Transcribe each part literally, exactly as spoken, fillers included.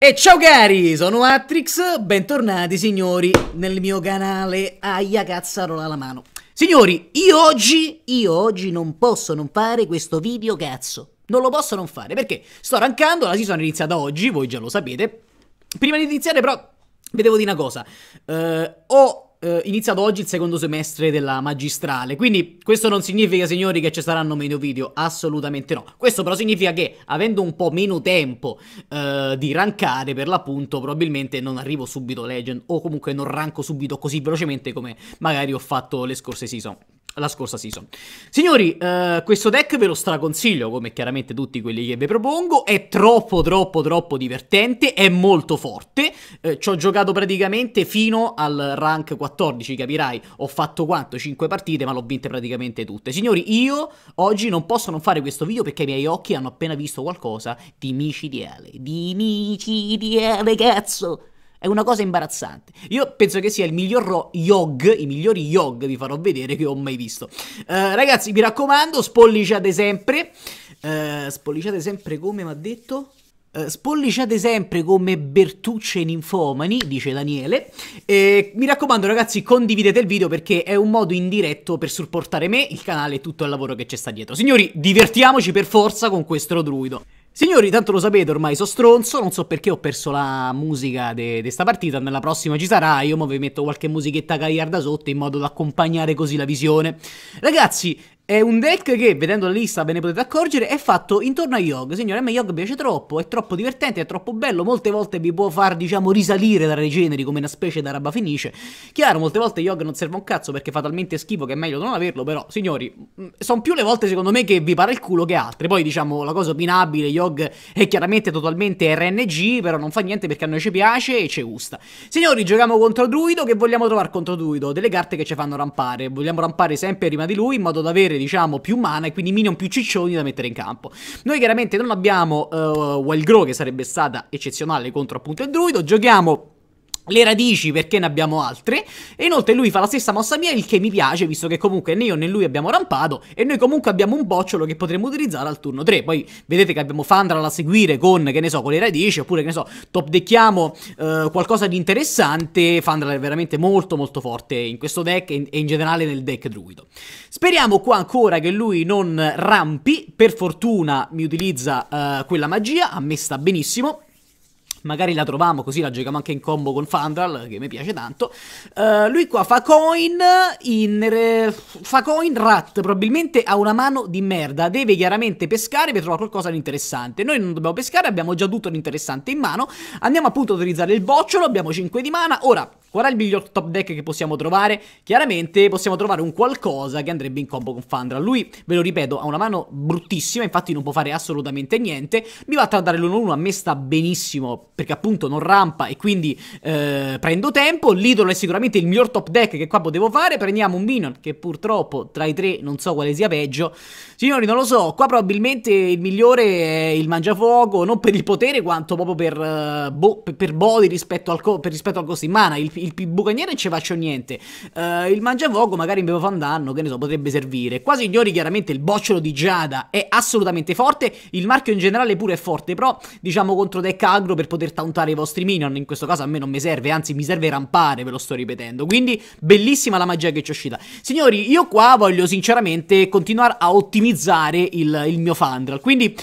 E ciao cari, sono Atrix, bentornati signori nel mio canale Aia cazzarola alla mano. Signori, io oggi, io oggi non posso non fare questo video cazzo. Non lo posso non fare perché sto rankando, la season è iniziata oggi, voi già lo sapete. Prima di iniziare però, vi devo dire una cosa, uh, ho... Uh, iniziato oggi il secondo semestre della magistrale, quindi questo non significa, signori, che ci saranno meno video, assolutamente no. Questo però significa che, avendo un po' meno tempo uh, di rankare, per l'appunto, probabilmente non arrivo subito Legend, o comunque non ranko subito così velocemente come magari ho fatto le scorse season. La scorsa season. Signori, uh, questo deck ve lo straconsiglio, come chiaramente tutti quelli che vi propongo. È troppo troppo troppo divertente, è molto forte. uh, Ci ho giocato praticamente fino al rank quattordici, capirai. Ho fatto quanto? cinque partite, ma l'ho vinte praticamente tutte. Signori, io oggi non posso non fare questo video perché i miei occhi hanno appena visto qualcosa di micidiale. Di micidiale, cazzo! È una cosa imbarazzante. Io penso che sia il miglior Yogg, i migliori Yogg vi farò vedere che ho mai visto. Uh, ragazzi, mi raccomando, spolliciate sempre. Uh, spolliciate sempre come mi ha detto? Uh, spolliciate sempre come Bertucce ninfomani, dice Daniele. E mi raccomando ragazzi, condividete il video perché è un modo indiretto per supportare me, il canale e tutto il lavoro che c'è sta dietro. Signori, divertiamoci per forza con questo druido. Signori, tanto lo sapete, ormai so stronzo, non so perché ho perso la musica di sta partita, nella prossima ci sarà, io mo vi metto qualche musichetta cagliarda sotto in modo da accompagnare così la visione. Ragazzi, è un deck che, vedendo la lista, ve ne potete accorgere, è fatto intorno a Yogg. Signore, a me Yogg piace troppo, è troppo divertente, è troppo bello, molte volte vi può far, diciamo, risalire da regeneri come una specie da roba finisce. Chiaro, molte volte Yogg non serve un cazzo perché fa talmente schifo che è meglio non averlo, però, signori, sono più le volte secondo me che vi para il culo che altre. Poi, diciamo, la cosa opinabile, Yogg è chiaramente totalmente R N G, però non fa niente perché a noi ci piace e ci gusta. Signori, giochiamo contro Druido, che vogliamo trovare contro Druido? Delle carte che ci fanno rampare, vogliamo rampare sempre prima di lui in modo da avere, diciamo, più mana e quindi minion più ciccioni da mettere in campo. Noi chiaramente non abbiamo uh, Wild Grow, che sarebbe stata eccezionale contro appunto il druido. Giochiamo le radici perché ne abbiamo altre e inoltre lui fa la stessa mossa mia, il che mi piace visto che comunque né io né lui abbiamo rampato e noi comunque abbiamo un bocciolo che potremmo utilizzare al turno tre. Poi vedete che abbiamo Fandral a seguire con, che ne so, con le radici, oppure che ne so, top deckiamo uh, qualcosa di interessante. Fandral è veramente molto molto forte in questo deck e in, e in generale nel deck druido. Speriamo qua ancora che lui non rampi, per fortuna mi utilizza uh, quella magia, a me sta benissimo. Magari la troviamo così la giochiamo anche in combo con Fandral, che mi piace tanto. uh, Lui qua fa coin in re... fa coin rat, probabilmente ha una mano di merda. Deve chiaramente pescare per trovare qualcosa di interessante. Noi non dobbiamo pescare, abbiamo già tutto l'interessante in mano. Andiamo appunto ad utilizzare il bocciolo, abbiamo cinque di mana. Ora, qual è il miglior top deck che possiamo trovare? Chiaramente possiamo trovare un qualcosa che andrebbe in combo con Fandral. Lui, ve lo ripeto, ha una mano bruttissima, infatti non può fare assolutamente niente. Mi va a tardare l'uno uno, a me sta benissimo perché appunto non rampa e quindi eh, prendo tempo. L'idolo è sicuramente il miglior top deck che qua potevo fare. Prendiamo un minion che purtroppo tra i tre non so quale sia peggio. Signori, non lo so, qua probabilmente il migliore è il mangiafuoco, non per il potere quanto proprio per, uh, bo per body rispetto al, per rispetto al costo in mana. Il, il, il bucaniere non ci faccio niente. uh, Il mangiafuoco magari mi fa un danno, che ne so, potrebbe servire. Qua signori chiaramente il bocciolo di Giada è assolutamente forte. Il marchio in generale pure è forte, però diciamo contro deck agro per poter tauntare i vostri minion in questo caso a me non mi serve, anzi mi serve rampare, ve lo sto ripetendo. Quindi bellissima la magia che ci è uscita. Signori, io qua voglio sinceramente continuare a ottimizzare il, il mio Fandral, quindi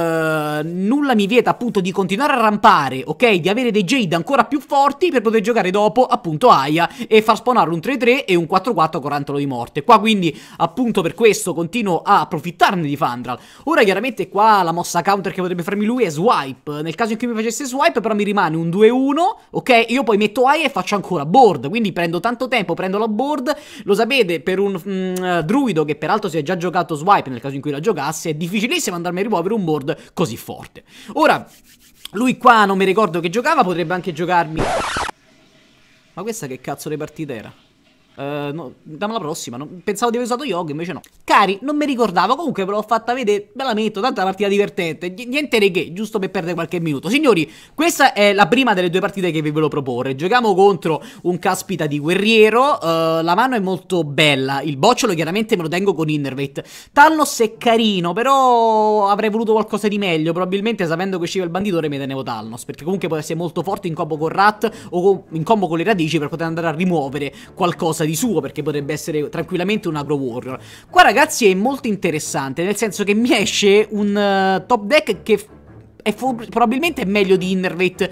eh, nulla mi vieta appunto di continuare a rampare, ok, di avere dei Jade ancora più forti per poter giocare dopo appunto Aya e far spawnare un tre tre e un quattro quattro con Rantolo di morte. Qua quindi appunto per questo continuo a approfittarne di Fandral. Ora chiaramente qua la mossa counter che potrebbe farmi lui è Swipe. Nel caso in cui mi facesse Swipe però mi rimane un due uno, ok? Io poi metto Aya e faccio ancora board, quindi prendo tanto tempo, prendo la board. Lo sapete, per un mm, druido che peraltro si è già giocato Swipe, nel caso in cui la giocasse, è difficilissimo andarmi a rimuovere un board così forte. Ora, lui qua non mi ricordo che giocava, potrebbe anche giocarmi... Ma questa che cazzo di partita era? Uh, no, dammi la prossima. No, pensavo di aver usato Yogg, invece no. Cari, non mi ricordavo. Comunque ve l'ho fatta vedere. Ve la metto. Tanto è una partita divertente. Niente di che, giusto per perdere qualche minuto. Signori, questa è la prima delle due partite che vi volevo proporre. Giochiamo contro un caspita di guerriero. Uh, la mano è molto bella. Il bocciolo chiaramente me lo tengo con Innervate. Talnos è carino, però avrei voluto qualcosa di meglio. Probabilmente, sapendo che usciva il banditore, mi tenevo Talnos, perché comunque può essere molto forte in combo con Rat o con, in combo con le radici, per poter andare a rimuovere qualcosa di suo, perché potrebbe essere tranquillamente un Agro Warrior. Qua ragazzi è molto interessante, nel senso che mi esce un uh, top deck che è probabilmente è meglio di Innervate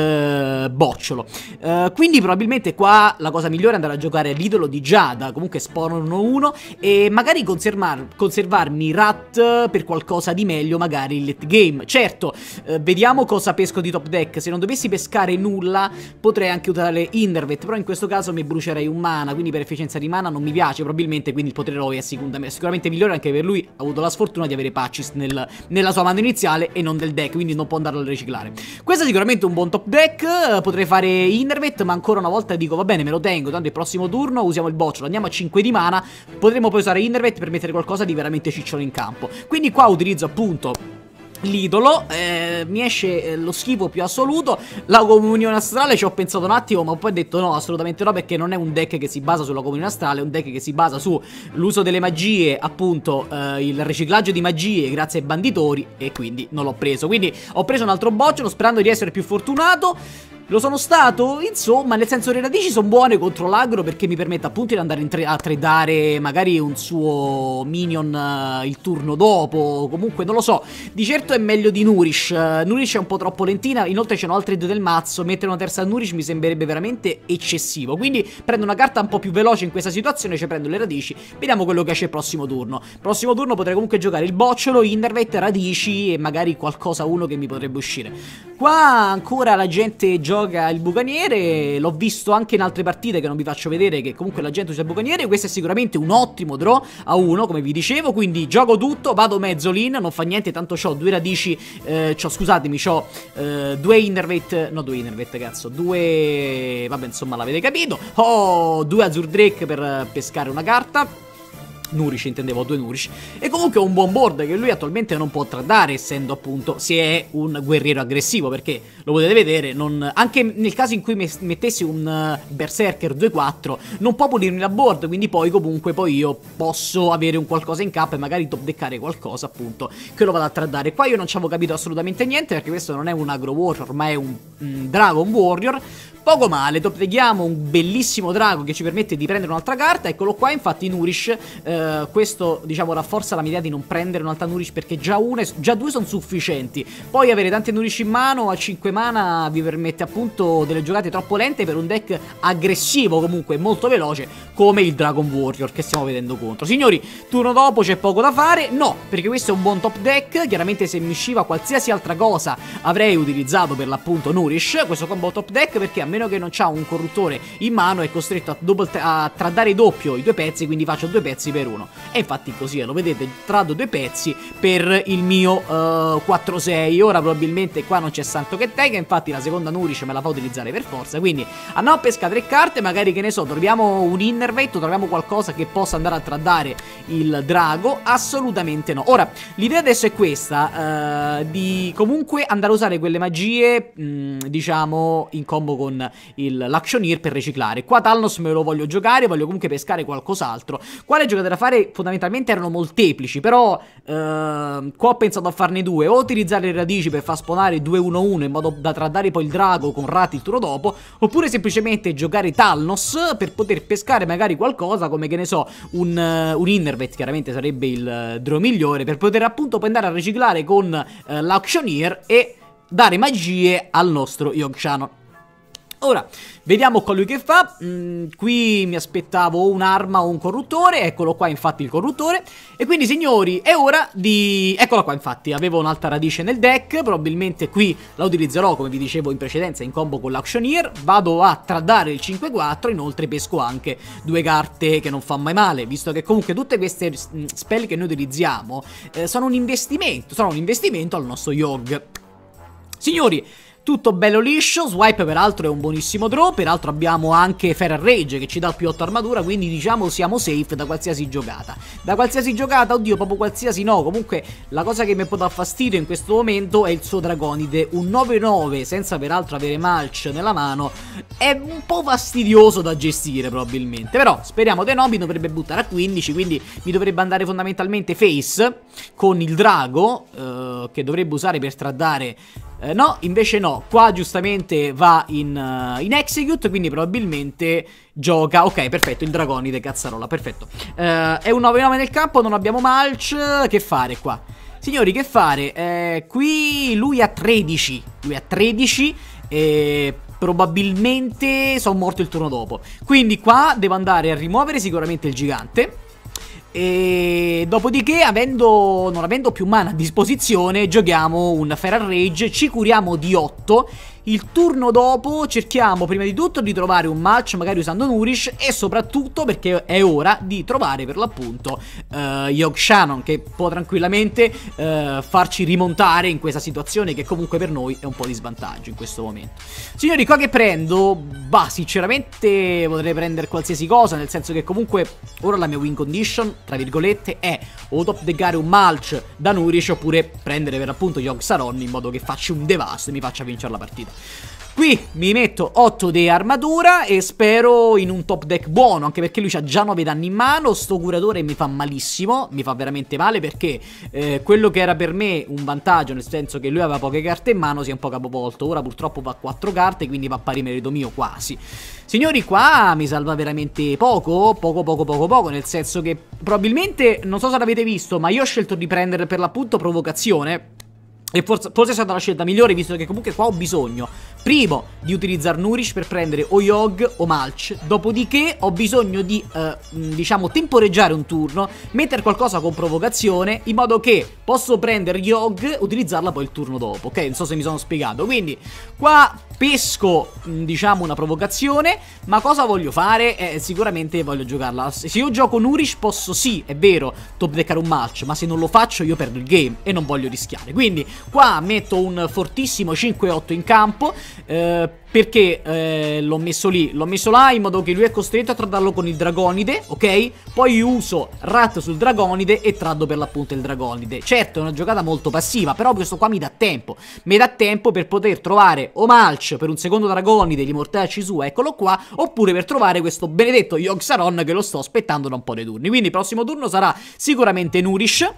eh, bocciolo, uh, quindi probabilmente qua la cosa migliore è andare a giocare l'idolo di Giada, comunque spawn uno uno, e magari conservar conservarmi Rat per qualcosa di meglio magari in late game. Certo, uh, vediamo cosa pesco di top deck. Se non dovessi pescare nulla potrei anche usare Innervate, però in questo caso mi brucerei un mana, quindi per efficienza di mana non mi piace probabilmente, quindi il potere Roy è sicuramente migliore, anche per lui ha avuto la sfortuna di avere Patchis nel, nella sua mano iniziale e non del deck, quindi non può andarlo a riciclare. Questo è sicuramente un buon top deck. Potrei fare Innervate, ma ancora una volta dico va bene, me lo tengo, tanto il prossimo turno usiamo il bocciolo, andiamo a cinque di mana, potremo poi usare Innervate per mettere qualcosa di veramente cicciolo in campo. Quindi qua utilizzo appunto l'idolo, eh, mi esce eh, lo schifo più assoluto. La comunione astrale ci ho pensato un attimo, ma poi ho detto no, assolutamente no, perché non è un deck che si basa sulla comunione astrale, è un deck che si basa sull'uso delle magie, appunto eh, il riciclaggio di magie grazie ai banditori, e quindi non l'ho preso. Quindi ho preso un altro bocciolo sperando di essere più fortunato. Lo sono stato, insomma, nel senso le radici sono buone contro l'agro, perché mi permette appunto di andare a tradare magari un suo minion uh, il turno dopo. Comunque non lo so, di certo è meglio di Nourish. uh, Nourish è un po' troppo lentina, inoltre c'erano altre due del mazzo. Mettere una terza Nourish mi sembrerebbe veramente eccessivo, quindi prendo una carta un po' più veloce in questa situazione, cioè prendo le radici. Vediamo quello che esce il prossimo turno. Prossimo turno potrei comunque giocare il bocciolo, Innervate, radici e magari qualcosa uno che mi potrebbe uscire. Qua ancora la gente gioca il bucaniere, l'ho visto anche in altre partite che non vi faccio vedere, che comunque la gente usa il bucaniere. Questo è sicuramente un ottimo draw a uno, come vi dicevo, quindi gioco tutto, vado mezzo lean, non fa niente, tanto c'ho due radici, eh, c'ho, scusatemi, c'ho eh, due Innervate, no due Innervate cazzo, due, vabbè insomma l'avete capito, ho due Azure Drake per pescare una carta. Nourish, intendevo due Nourish. E comunque è un buon board che lui attualmente non può tradare, essendo appunto, se è un guerriero aggressivo, perché lo potete vedere, non, anche nel caso in cui mettessi un uh, Berserker due quattro non può pulirmi la board, quindi poi comunque poi io posso avere un qualcosa in campo e magari top deckare qualcosa appunto che lo vado a tradare. Qua io non ci avevo capito assolutamente niente, perché questo non è un Agro Warrior ma è un, un Dragon Warrior. Poco male, top deckiamo un bellissimo drago che ci permette di prendere un'altra carta. Eccolo qua, infatti Nourish, eh, questo diciamo rafforza la mia idea di non prendere un'altra Nourish, perché già una, già due sono sufficienti. Poi avere tante Nourish in mano a cinque mana vi permette appunto delle giocate troppo lente per un deck aggressivo, comunque molto veloce, come il Dragon Warrior che stiamo vedendo contro. Signori, turno dopo c'è poco da fare? No, perché questo è un buon top deck. Chiaramente se mi usciva qualsiasi altra cosa avrei utilizzato per l'appunto Nourish. Questo qua è un buon top deck perché a meno che non c'ha un corruttore in mano è costretto a, a tradare doppio i due pezzi, quindi faccio due pezzi per uno. E infatti così è, lo vedete, trado due pezzi per il mio uh, quattro sei. Ora probabilmente qua non c'è santo che tenga, infatti la seconda Nourish me la fa utilizzare per forza. Quindi andiamo a pescare tre carte, magari che ne so, troviamo un Innervate, troviamo qualcosa che possa andare a tradare il drago. Assolutamente no. Ora l'idea adesso è questa, uh, di comunque andare a usare quelle magie mh, diciamo in combo con l'Actioneer per riciclare. Qua Talnos me lo voglio giocare, voglio comunque pescare qualcos'altro. Qua le giocate da fare fondamentalmente erano molteplici, però eh, qua ho pensato a farne due: o utilizzare le radici per far spawnare due uno uno in modo da tradare poi il drago con Rat il turno dopo, oppure semplicemente giocare Talnos per poter pescare magari qualcosa come, che ne so, un, uh, un Innervate, chiaramente sarebbe il uh, draw migliore, per poter appunto poi andare a riciclare con uh, l'Actioneer e dare magie al nostro Yogg-Saron. Ora, vediamo colui che fa. mm, Qui mi aspettavo un'arma o un corruttore. Eccolo qua infatti il corruttore. E quindi signori è ora di... Eccola qua infatti, avevo un'altra radice nel deck. Probabilmente qui la utilizzerò, come vi dicevo in precedenza, in combo con l'Actioneer. Vado a tradare il cinque quattro. Inoltre pesco anche due carte che non fa mai male, visto che comunque tutte queste spell che noi utilizziamo eh, sono un investimento. Sono un investimento al nostro Yogg. Signori, Tutto bello liscio. Swipe peraltro è un buonissimo draw. Peraltro abbiamo anche Feral Rage che ci dà più otto armatura, quindi diciamo siamo safe da qualsiasi giocata. Da qualsiasi giocata, oddio, proprio qualsiasi no. Comunque la cosa che mi può dar fastidio in questo momento è il suo Dragonide. Un nove nove senza peraltro avere Mulch nella mano è un po' fastidioso da gestire probabilmente. Però speriamo di no, mi dovrebbe buttare a quindici, quindi mi dovrebbe andare fondamentalmente face con il drago eh, che dovrebbe usare per tradare. Eh, no, invece no, qua giustamente va in, uh, in execute, quindi probabilmente gioca, ok, perfetto, il Dragonide, cazzarola, perfetto. Uh, è un nove nove nel campo, non abbiamo Mulch, che fare qua? Signori, che fare? Eh, qui lui ha tredici, lui ha tredici e probabilmente sono morto il turno dopo. Quindi qua devo andare a rimuovere sicuramente il gigante. E dopodiché, avendo, non avendo più mana a disposizione, giochiamo un Feral Rage, ci curiamo di otto. Il turno dopo cerchiamo prima di tutto di trovare un match magari usando Nourish, e soprattutto perché è ora di trovare per l'appunto uh, Yogg Saron, che può tranquillamente uh, farci rimontare in questa situazione che comunque per noi è un po' di svantaggio in questo momento. Signori, qua che prendo? Bah, sinceramente potrei prendere qualsiasi cosa, nel senso che comunque ora la mia win condition, tra virgolette, è o top deckare un Mulch da Nourish oppure prendere per l'appunto Yogg Saron in modo che faccia un devasto e mi faccia vincere la partita. Qui mi metto otto di armatura e spero in un top deck buono, anche perché lui ha già nove danni in mano. Sto curatore mi fa malissimo, mi fa veramente male, perché eh, quello che era per me un vantaggio, nel senso che lui aveva poche carte in mano, si è un po' capovolto. Ora purtroppo va a quattro carte, quindi va a pari merito mio quasi. Signori, qua mi salva veramente poco, poco poco poco poco, nel senso che probabilmente, non so se l'avete visto, ma io ho scelto di prendere per l'appunto provocazione. E forse, forse è stata la scelta migliore, visto che comunque qua ho bisogno, primo, di utilizzare Nourish per prendere o Yogg o Mulch. Dopodiché ho bisogno di, eh, diciamo, temporeggiare un turno, mettere qualcosa con provocazione, in modo che posso prendere Yogg e utilizzarla poi il turno dopo, ok? Non so se mi sono spiegato. Quindi qua pesco, diciamo, una provocazione, ma cosa voglio fare? Eh, sicuramente voglio giocarla. Se io gioco Nourish posso, sì, è vero, top deckare un Mulch, ma se non lo faccio io perdo il game e non voglio rischiare. Quindi qua metto un fortissimo cinque otto in campo, eh, perché eh, l'ho messo lì, l'ho messo là in modo che lui è costretto a tradarlo con il Dragonide, ok? Poi uso Rat sul Dragonide e traddo per l'appunto il Dragonide. Certo è una giocata molto passiva, però questo qua mi dà tempo, mi dà tempo per poter trovare o Mulch per un secondo Dragonide, gli mortacci su, eccolo qua, oppure per trovare questo benedetto Yogg Saron che lo sto aspettando da un po' di turni. Quindi il prossimo turno sarà sicuramente Nourish.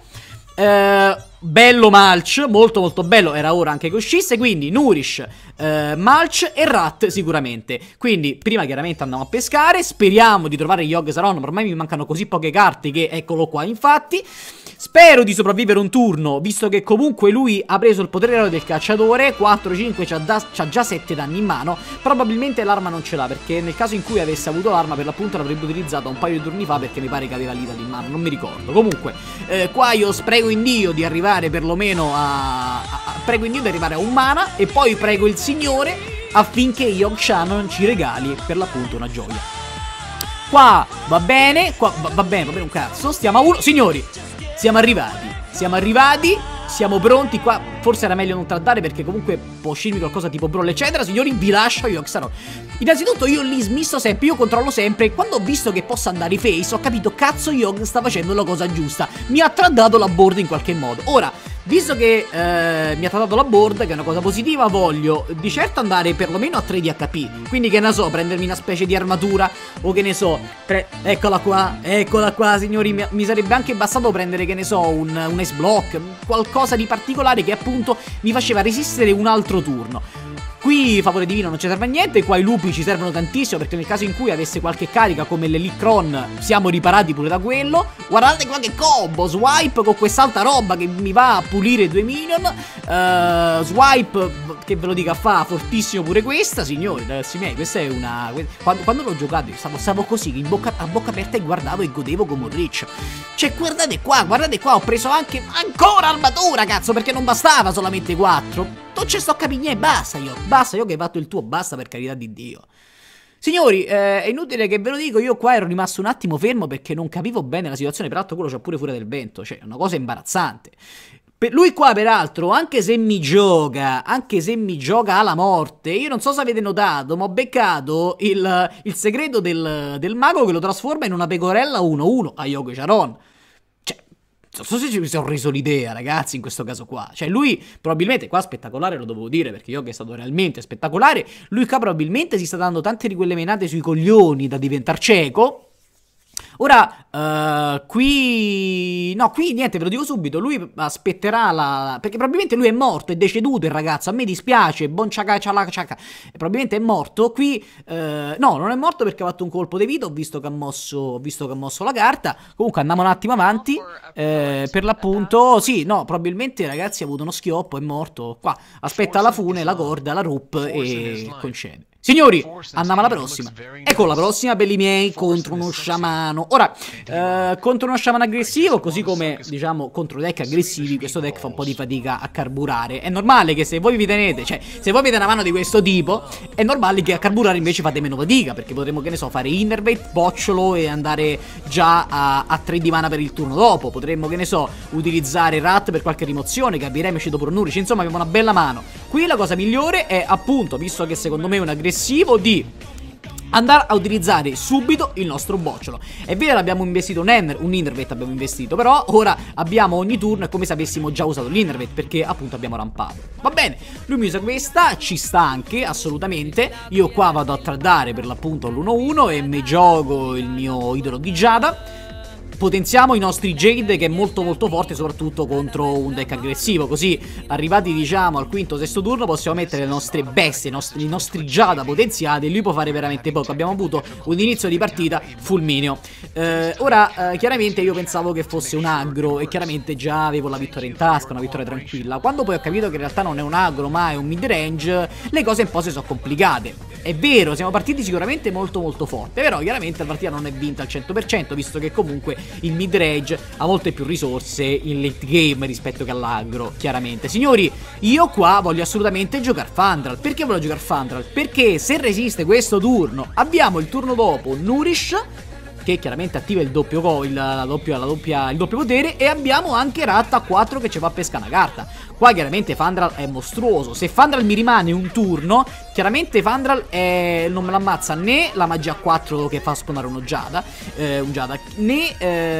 Uh, bello Mulch, molto molto bello, era ora anche che uscisse. Quindi Nourish, uh, Mulch e Rat sicuramente. Quindi prima chiaramente andiamo a pescare, speriamo di trovare Yogg Saron, ma ormai mi mancano così poche carte che eccolo qua infatti. Spero di sopravvivere un turno, visto che comunque lui ha preso il potere del cacciatore, quattro cinque, c'ha già sette danni in mano. Probabilmente l'arma non ce l'ha, perché nel caso in cui avesse avuto l'arma per l'appunto l'avrebbe utilizzata un paio di turni fa, perché mi pare che aveva l'Idal in mano, non mi ricordo. Comunque eh, qua io sprego in Dio di arrivare perlomeno a, a, a prego in Dio di arrivare a un mana, e poi prego il Signore affinché Yogg Saron ci regali per l'appunto una gioia. Qua va bene, qua va, va bene, va bene un cazzo. Stiamo a uno, signori, siamo arrivati, siamo arrivati, siamo pronti. Qua forse era meglio non trattare, perché comunque può uscirmi qualcosa tipo brawl eccetera. Signori, vi lascio Yogg Saron. Innanzitutto io lì smisso sempre, io controllo sempre. Quando ho visto che possa andare face, ho capito, cazzo, Yogg sta facendo la cosa giusta, mi ha traddato la board in qualche modo. Ora, visto che eh, mi ha traddato la board, che è una cosa positiva, voglio di certo andare perlomeno a tre di H P. Quindi che ne so, prendermi una specie di armatura, o che ne so, eccola qua, eccola qua signori. mi, mi sarebbe anche bastato prendere, che ne so, un, un Ice Block, qualcosa di particolare che appunto mi faceva resistere un altro turno. Qui favore divino non ci serve a niente, qua i lupi ci servono tantissimo, perché nel caso in cui avesse qualche carica come l'Elicron siamo riparati pure da quello. Guardate qua che combo, Swipe con quest'altra roba che mi va a pulire due minion, uh, Swipe, che ve lo dica, fa fortissimo pure questa, signori, ragazzi miei, questa è una... Quando, quando l'ho giocato io stavo, stavo così, in bocca, a bocca aperta, e guardavo e godevo come un riccio. Cioè guardate qua, guardate qua, ho preso anche ancora armatura, cazzo, perché non bastava solamente quattro. Non ci sto a capire niente, basta io, basta, io che hai fatto il tuo, basta, per carità di Dio. Signori, eh, è inutile che ve lo dico, io qua ero rimasto un attimo fermo perché non capivo bene la situazione, peraltro quello c'ha pure fuori del vento, cioè è una cosa imbarazzante. Per lui qua peraltro, anche se mi gioca, anche se mi gioca alla morte, io non so se avete notato, ma ho beccato il, il segreto del, del mago che lo trasforma in una pecorella uno uno a Yoghi Sharon. Cioè, non so se ci mi sono reso l'idea, ragazzi, in questo caso qua. Cioè, lui probabilmente, qua spettacolare lo dovevo dire, perché Yoghi è stato realmente spettacolare, lui qua probabilmente si sta dando tante di quelle menate sui coglioni da diventare cieco. Ora, uh, qui... No, qui niente, ve lo dico subito, lui aspetterà la... Perché probabilmente lui è morto, è deceduto il ragazzo, a me dispiace, bon ciaca ciaca ciaca. Probabilmente è morto, qui... Uh, no, non è morto perché ha fatto un colpo di vita, ho visto che ha mosso, ho visto che ha mosso la carta. Comunque andiamo un attimo avanti, eh, per l'appunto... Sì, no, probabilmente ragazzi ha avuto uno schioppo, è morto. Qua, aspetta la fune, la corda, la rope e concede. Signori, andiamo alla prossima. Ecco la prossima, belli miei, contro uno sciamano. Ora, eh, contro uno sciamano aggressivo, così come, diciamo, contro deck aggressivi, questo deck fa un po' di fatica a carburare. È normale che se voi vi tenete, cioè, se voi avete una mano di questo tipo, è normale che a carburare invece fate meno fatica, perché potremmo, che ne so, fare Innervate, bocciolo e andare già a, a tre di mana per il turno dopo. Potremmo, che ne so, utilizzare Rat per qualche rimozione, capiremo, ci dopo Nurici, insomma abbiamo una bella mano. Qui la cosa migliore è, appunto, visto che secondo me è un aggressivo, di andare a utilizzare subito il nostro bocciolo. È vero, abbiamo investito un, Ender, un Innervate, abbiamo investito, però ora abbiamo ogni turno, è come se avessimo già usato l'Innervate, perché appunto abbiamo rampato. Va bene, lui mi usa questa, ci sta anche, assolutamente. Io qua vado a tradare per l'appunto l'uno uno e mi gioco il mio idolo di Giada. Potenziamo i nostri Jade, che è molto molto forte, soprattutto contro un deck aggressivo. Così, arrivati diciamo al quinto sesto turno, possiamo mettere le nostre bestie, i nostri, i nostri Giada potenziati, e lui può fare veramente poco. Abbiamo avuto un inizio di partita fulmineo. eh, Ora, eh, chiaramente io pensavo che fosse un aggro, e chiaramente già avevo la vittoria in tasca, una vittoria tranquilla. Quando poi ho capito che in realtà non è un aggro ma è un mid range, le cose un po' si sono complicate. È vero, siamo partiti sicuramente molto molto forte, però chiaramente la partita non è vinta al cento per cento, visto che comunque il mid range ha molte più risorse in late game rispetto che all'aggro, chiaramente. Signori, io qua voglio assolutamente giocare Fandral. Perché voglio giocare Fandral? Perché se resiste questo turno, abbiamo il turno dopo Nourish, che chiaramente attiva il doppio, il, la doppia, la doppia, il doppio potere, e abbiamo anche Rat a quattro che ci fa pescare una carta. Qua chiaramente Fandral è mostruoso. Se Fandral mi rimane un turno, chiaramente Fandral è, non me l'ammazza né la magia a quattro che fa spawnare uno Giada, eh, un Giada, né,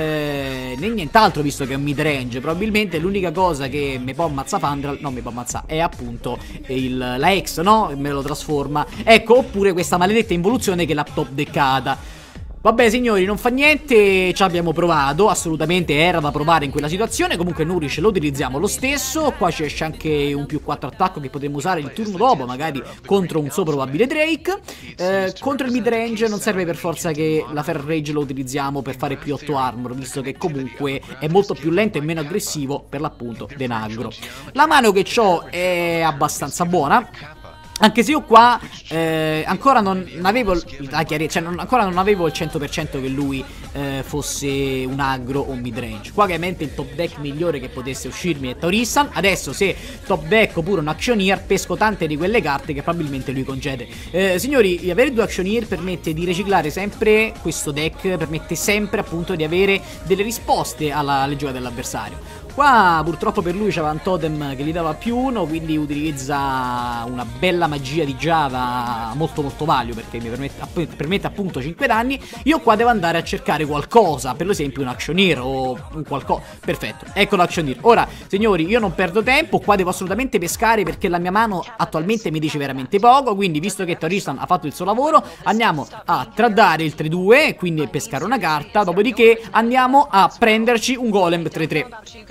eh, né nient'altro, visto che è un mid range. Probabilmente l'unica cosa che mi può ammazzare Fandral, non mi può ammazzare, è appunto il, la X, no? Me lo trasforma. Ecco, oppure questa maledetta involuzione che è la top deccata. Vabbè signori, non fa niente, ci abbiamo provato, assolutamente era da provare in quella situazione. Comunque Nourish lo utilizziamo lo stesso. Qua ci esce anche un più quattro attacco che potremmo usare il turno dopo, magari contro un suo probabile Drake. eh, Contro il mid range non serve per forza che la Fair Rage lo utilizziamo per fare più otto armor, visto che comunque è molto più lento e meno aggressivo, per l'appunto denagro. La mano che ho è abbastanza buona, anche se io qua eh, ancora non avevo la chiarezza, cioè non, ancora non avevo il cento per cento che lui eh, fosse un aggro o un mid range. Qua chiaramente il top deck migliore che potesse uscirmi è Taurissan. Adesso se top deck oppure un Actioneer, pesco tante di quelle carte che probabilmente lui concede. eh, Signori, avere due Actioneer permette di riciclare sempre questo deck, permette sempre appunto di avere delle risposte alla legge dell'avversario. Qua purtroppo per lui c'era un totem che gli dava più uno, quindi utilizza una bella magia di Java molto molto value, perché mi permette, permette appunto cinque danni. Io qua devo andare a cercare qualcosa, per esempio un Actioneer o un qualcosa. Perfetto, ecco l'Actioneer. Ora signori, io non perdo tempo, qua devo assolutamente pescare perché la mia mano attualmente mi dice veramente poco. Quindi visto che Taurissan ha fatto il suo lavoro, andiamo a tradare il tre due, quindi pescare una carta. Dopodiché andiamo a prenderci un golem tre tre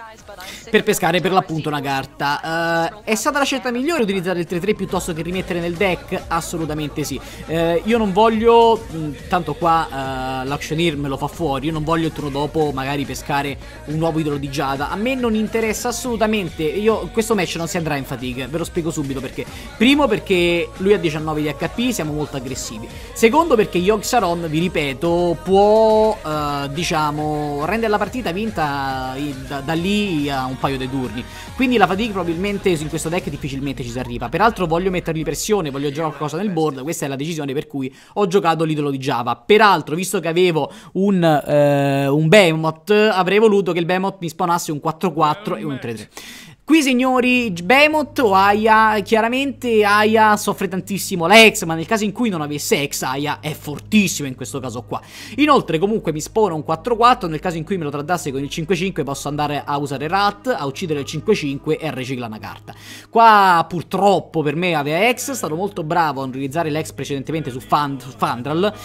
per pescare per l'appunto una carta. uh, È stata la scelta migliore utilizzare il tre tre piuttosto che rimettere nel deck? Assolutamente sì. uh, Io non voglio, mh, tanto qua uh, l'Actioneer me lo fa fuori. Io non voglio il turno dopo magari pescare un nuovo idolo di Giada. A me non interessa assolutamente. Io questo match non si andrà in fatica, ve lo spiego subito perché. Primo perché lui ha diciannove di H P, siamo molto aggressivi. Secondo perché Yoghi Sharon, vi ripeto, può uh, diciamo rendere la partita vinta da, da lì a un paio di turni. Quindi la fatigue probabilmente in questo deck difficilmente ci si arriva. Peraltro voglio mettergli pressione, voglio giocare qualcosa nel board. Questa è la decisione per cui ho giocato l'idolo di Java. Peraltro, visto che avevo un, eh, un Behemoth, avrei voluto che il Behemoth mi spawnasse un quattro quattro e un tre tre. Qui signori, Behemoth o Aya, chiaramente Aya soffre tantissimo la Hex, ma nel caso in cui non avesse Hex, Aya è fortissima in questo caso qua. Inoltre comunque mi spawna un quattro quattro, nel caso in cui me lo tradasse con il cinque cinque posso andare a usare Rat, a uccidere il cinque cinque e a riciclare una carta. Qua purtroppo per me aveva Hex, è stato molto bravo a utilizzare l'Hex precedentemente su, Fand su Fandral,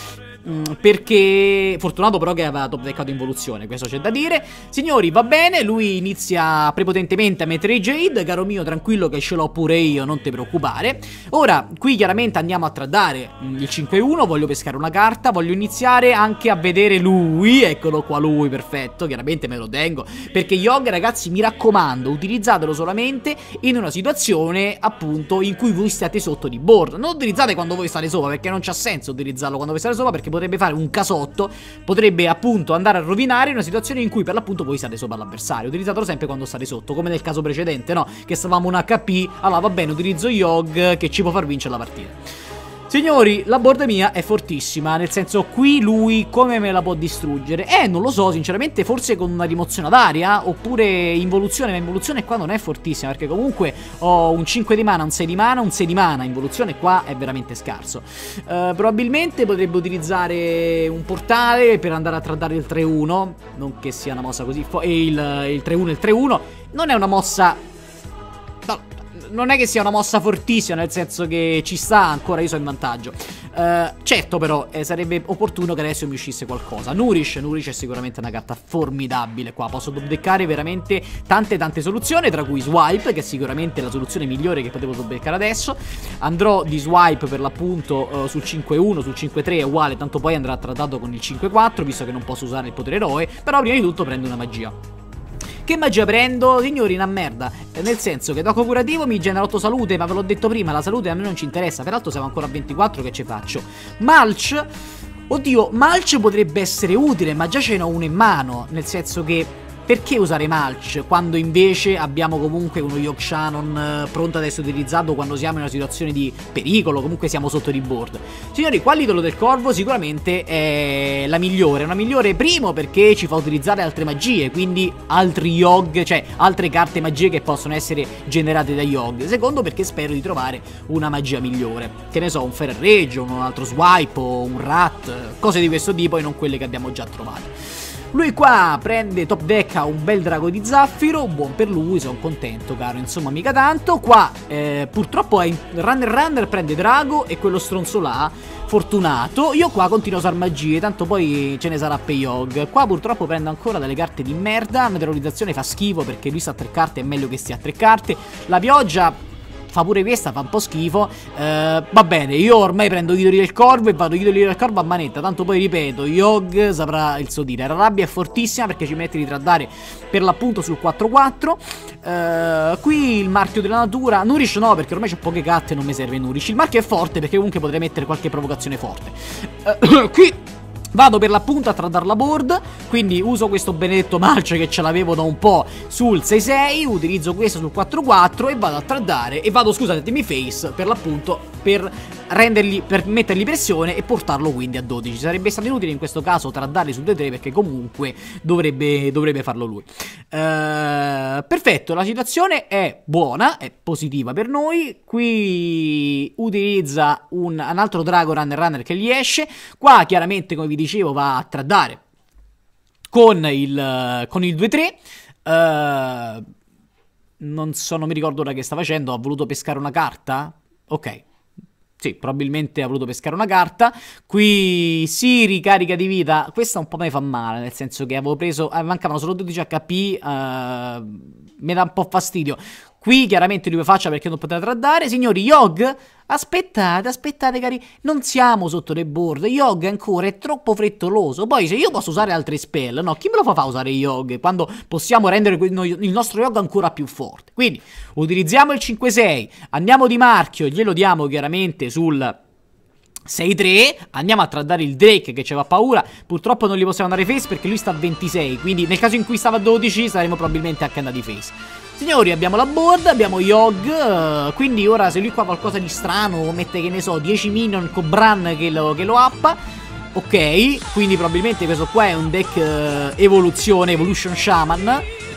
perché fortunato però che aveva top deckato involuzione, questo c'è da dire. Signori, va bene, lui inizia prepotentemente a mettere i Jade, caro mio, tranquillo che ce l'ho pure io, non ti preoccupare. Ora, qui chiaramente andiamo a tradare il cinque uno, voglio pescare una carta, voglio iniziare anche a vedere lui, eccolo qua lui, perfetto, chiaramente me lo tengo, perché Yogg, ragazzi, mi raccomando, utilizzatelo solamente in una situazione appunto in cui voi state sotto di board, non utilizzate quando voi state sopra, perché non c'ha senso utilizzarlo quando voi state sopra, perché potrebbe fare un casotto, potrebbe appunto andare a rovinare una situazione in cui per l'appunto voi state sopra l'avversario. Utilizzatelo sempre quando state sotto, come nel caso precedente, no? Che stavamo un H P, allora va bene, utilizzo Yogg che ci può far vincere la partita. Signori, la board mia è fortissima, nel senso, qui lui come me la può distruggere? Eh, non lo so, sinceramente, forse con una rimozione ad aria, oppure involuzione, ma involuzione qua non è fortissima, perché comunque ho un cinque di mana, un sei di mana, un sei di mana, involuzione qua è veramente scarso. Uh, probabilmente potrebbe utilizzare un portale per andare a tradare il tre uno, non che sia una mossa così, e il, il tre uno e il tre uno, non è una mossa... No, non è che sia una mossa fortissima, nel senso che ci sta ancora, io sono in vantaggio. uh, Certo però eh, sarebbe opportuno che adesso mi uscisse qualcosa. Nourish, Nourish è sicuramente una carta formidabile qua. Posso dobbeccare veramente tante tante soluzioni, tra cui Swipe, che è sicuramente la soluzione migliore che potevo dobbeccare adesso. Andrò di Swipe per l'appunto uh, sul cinque uno, sul cinque tre è uguale, tanto poi andrà trattato con il cinque quattro, visto che non posso usare il potere eroe. Però prima di tutto prendo una magia. Che magia prendo? Signori, una merda. Nel senso che dopo curativo mi genera otto salute, ma ve l'ho detto prima, la salute a me non ci interessa. Peraltro siamo ancora a ventiquattro, che ci faccio? Mulch? Oddio, Mulch potrebbe essere utile, ma già ce n'ho uno in mano. Nel senso che... perché usare Mulch quando invece abbiamo comunque uno Yogg Shannon eh, pronto ad essere utilizzato quando siamo in una situazione di pericolo, comunque siamo sotto di board? Signori, qua l'idolo del corvo sicuramente è la migliore, una migliore primo perché ci fa utilizzare altre magie, quindi altri Yogg, cioè altre carte magie che possono essere generate da Yogg. Secondo perché spero di trovare una magia migliore, che ne so, un Ferreggio, un altro Swipe o un Rat, cose di questo tipo e non quelle che abbiamo già trovato. Lui qua prende top deck a un bel drago di zaffiro, buon per lui, sono contento caro, insomma mica tanto. Qua eh, purtroppo è runner runner, prende drago e quello stronzo là, fortunato. Io qua continuo a usare magie, tanto poi ce ne sarà per Yogg. Qua purtroppo prendo ancora delle carte di merda, materializzazione fa schifo perché lui sta a tre carte, è meglio che stia a tre carte. La pioggia... fa pure questa, fa un po' schifo. eh, Va bene, io ormai prendo Idoli del Corvo e vado Idoli del Corvo a manetta. Tanto poi ripeto, Yogg saprà il suo dire. La rabbia è fortissima perché ci mette di tradare per l'appunto sul quattro quattro. eh, Qui il marchio della natura. Nourish no, perché ormai c'ho poche carte e non mi serve Nourish. Il marchio è forte perché comunque potrei mettere qualche provocazione forte. eh, Qui vado per l'appunto a tradare la board, quindi uso questo benedetto Mulch che ce l'avevo da un po' sul sei sei, utilizzo questo sul quattro quattro e vado a tradare e vado, scusatemi, face per l'appunto per rendergli, per mettergli pressione e portarlo quindi a dodici. Sarebbe stato inutile in questo caso tradare su due tre perché comunque dovrebbe, dovrebbe farlo lui. Uh, perfetto, la situazione è buona, è positiva per noi. Qui utilizza un, un altro drago runner runner che gli esce. Qua chiaramente, come vi dicevo, va a tradare con il, con il due tre. uh, Non so, non mi ricordo ora che sta facendo. Ha voluto pescare una carta? Ok, sì, probabilmente ha voluto pescare una carta. Qui si ricarica di vita. Questa un po' mi fa male, nel senso che avevo preso, eh, mancavano solo dodici H P. uh, Mi dà un po' fastidio. Qui chiaramente lui faccia perché non poteva tradare. Signori, Yogg, aspettate, aspettate cari, non siamo sotto le board. Yogg ancora è troppo frettoloso. Poi se io posso usare altri spell, no, chi me lo fa fare usare Yogg quando possiamo rendere il nostro Yogg ancora più forte? Quindi utilizziamo il cinque sei, andiamo di marchio, glielo diamo chiaramente sul sei tre, andiamo a tradare il Drake che ci aveva paura. Purtroppo non gli possiamo andare face perché lui sta a ventisei, quindi nel caso in cui stava a dodici saremo probabilmente anche andati face. Signori, abbiamo la board, abbiamo Yogg, uh, quindi ora se lui qua qualcosa di strano mette, che ne so, dieci minion con Bran che lo, che lo appa, ok, quindi probabilmente questo qua è un deck uh, evoluzione, Evolution Shaman.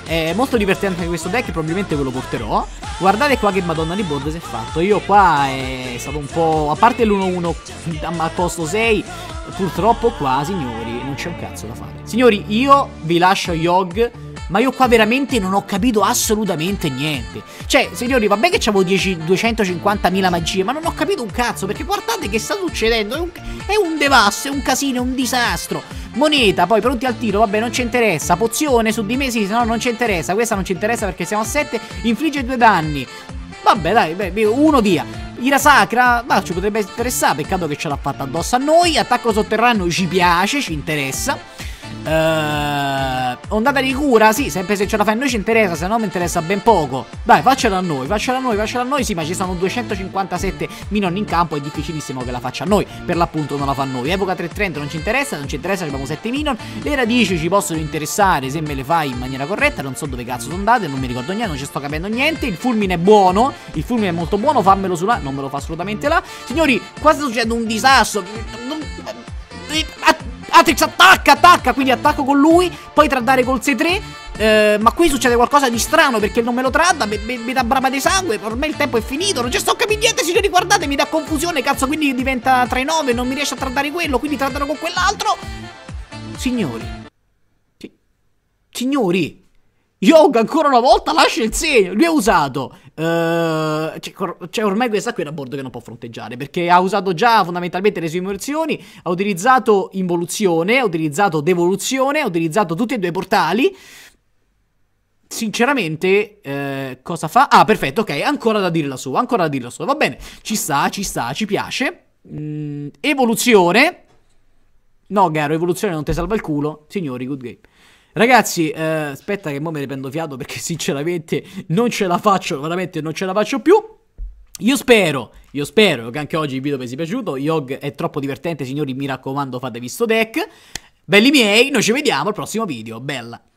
È molto divertente anche questo deck, probabilmente ve lo porterò. Guardate qua che madonna di board si è fatto. Io qua è stato un po'... A parte l'uno uno al posto sei, purtroppo qua, signori, non c'è un cazzo da fare. Signori, io vi lascio Yogg, ma io qua veramente non ho capito assolutamente niente. Cioè, signori, vabbè che c'avevo duecentocinquantamila magie, ma non ho capito un cazzo, perché guardate che sta succedendo. È un, è un devasso, è un casino, è un disastro. Moneta, poi pronti al tiro, vabbè, non ci interessa. Pozione su di me, sì, se no non ci interessa. Questa non ci interessa perché siamo a sette, infligge due danni. Vabbè, dai, beh, uno via. Ira sacra, ma ci potrebbe interessare, peccato che ce l'ha fatta addosso a noi. Attacco sotterraneo ci piace, ci interessa. Uh, ondata di cura, sì, sempre se ce la fai a noi ci interessa, se no mi interessa ben poco. Dai, faccela a noi, faccela a noi, faccela a noi. Sì, ma ci sono duecentocinquantasette minion in campo, è difficilissimo che la faccia a noi. Per l'appunto non la fa a noi. Evoca trecentotrenta non ci interessa, non ci interessa, abbiamo sette minion. Le radici ci possono interessare se me le fai in maniera corretta. Non so dove cazzo sono andate, non mi ricordo niente, non ci sto capendo niente. Il fulmine è buono, il fulmine è molto buono, fammelo su là, non me lo fa assolutamente là. Signori, qua sta succedendo un disastro. Atrix attacca, attacca, quindi attacco con lui, poi traddare col sei tre, eh, ma qui succede qualcosa di strano perché non me lo tradda, mi, mi, mi dà brama di sangue, ormai il tempo è finito, non ci sto capendo niente, signori, guardate, mi dà confusione, cazzo, quindi diventa tre nove, non mi riesce a traddare quello, quindi traddano con quell'altro. Signori, si signori, Yogg ancora una volta lascia il segno. Lui ha usato uh, cioè ormai questa qui è una board che non può fronteggiare, perché ha usato già fondamentalmente le sue immersioni, ha utilizzato involuzione, ha utilizzato devoluzione, ha utilizzato tutti e due i portali. Sinceramente eh, cosa fa? Ah, perfetto, ok, ancora da dire la sua, ancora da dire la sua, va bene, ci sta, ci sta, ci piace. mm, Evoluzione. No, Garo, evoluzione non ti salva il culo. Signori, good game. Ragazzi, eh, aspetta che mo me ne prendo fiato perché sinceramente non ce la faccio, veramente non ce la faccio più. Io spero, io spero che anche oggi il video vi sia piaciuto. Yogg è troppo divertente, signori, mi raccomando, fatevi sto deck. Belli miei, noi ci vediamo al prossimo video, bella.